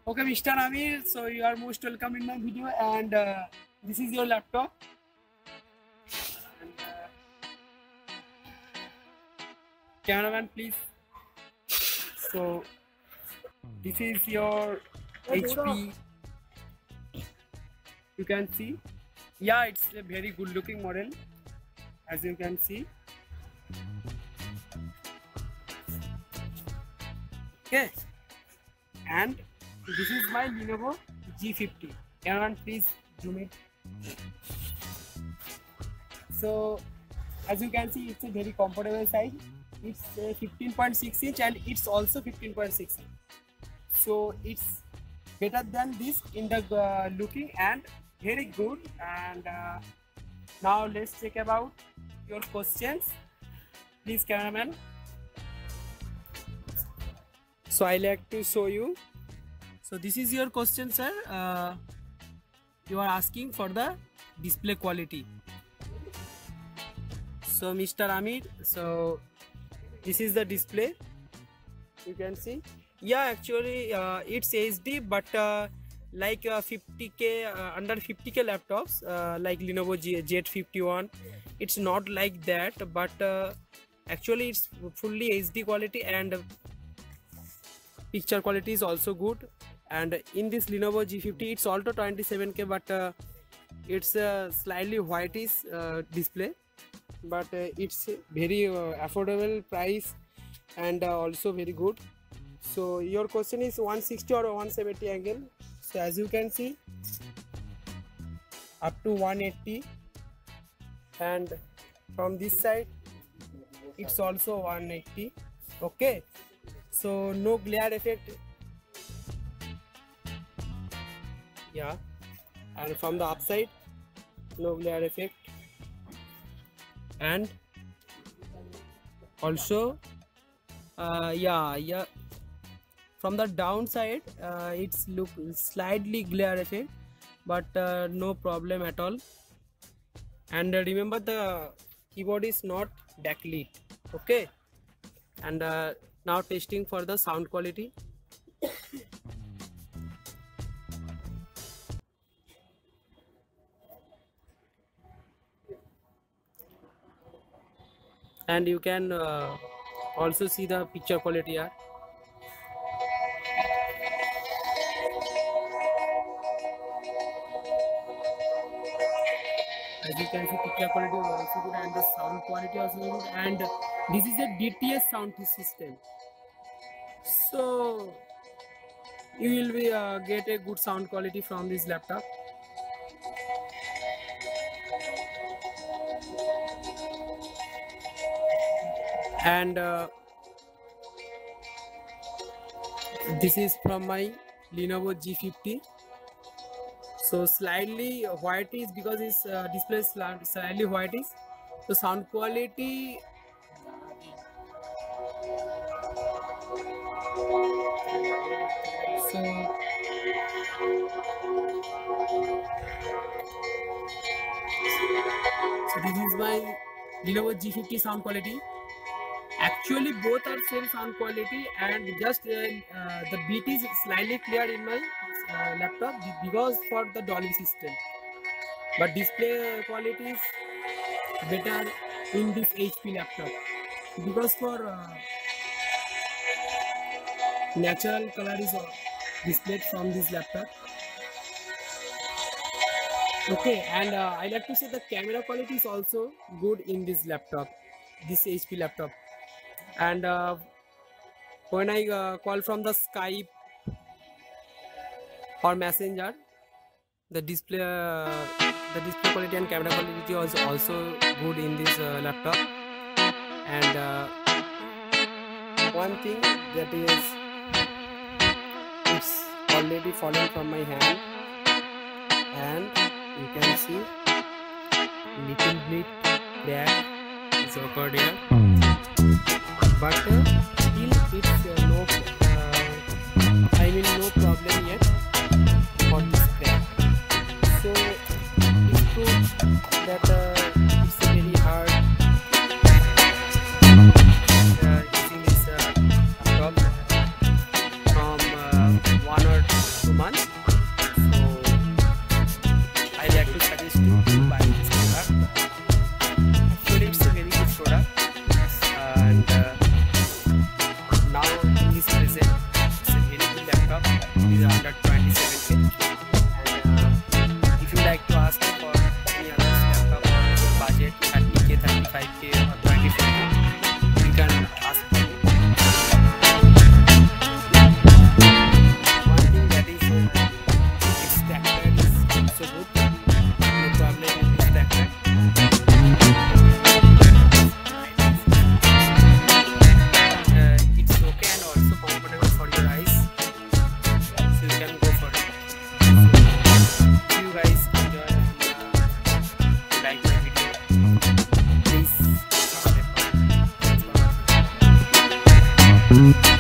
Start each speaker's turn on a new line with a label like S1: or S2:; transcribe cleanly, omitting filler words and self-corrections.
S1: Okay, Mr. Amir, so you are most welcome in my video, and this is your laptop. And, cameraman, please. So this is your HP. You can see, yeah, it's a very good looking model, as you can see. Okay, and this is my Lenovo G50. Cameraman, please zoom it. So as you can see, it's a very comfortable size. It's 15.6 inch and it's also 15.6 inch. So it's better than this in the looking and very good. And now let's check about your questions. Please, cameraman. So I like to show you. So this is your question, sir. You are asking for the display quality. So Mr. Amir, so this is the display. You can see. Yeah, actually it's HD, but like 50K under 50K laptops like Lenovo Z51, it's not like that. But actually it's fully HD quality and picture quality is also good. And in this Lenovo G50, it's also 27K, but it's a slightly whitish display, but it's very affordable price and also very good. So your question is 160 or 170 angle. So as you can see, up to 180, and from this side it's also 180. Okay, so no glare effect. Yeah, and from the upside, no glare effect. And also yeah, from the downside it's look slightly glare effect, but no problem at all. And remember, the keyboard is not backlit. Okay, and now testing for the sound quality. And you can also see the picture quality here. As you can see, picture quality is also good and the sound quality also good. And this is a DTS sound system, so you will be get a good sound quality from this laptop. And this is from my Lenovo G50. So slightly whitish because its display is slightly whitish. So sound quality, so this is my Lenovo G50 sound quality. Actually both are same sound quality, and just the beat is slightly clear in my laptop because for the Dolby system, but display quality is better in this HP laptop because for natural color is displayed from this laptop. Okay, and I like to say the camera quality is also good in this laptop, this HP laptop. And when I call from the Skype or Messenger, the display quality and camera quality was also good in this laptop. And one thing that is, it's already fallen from my hand, and you can see little bit crack is occurred here, but still it's no problem yet for this crack. So it's true that it's very hard using this laptop from 1 or Bye.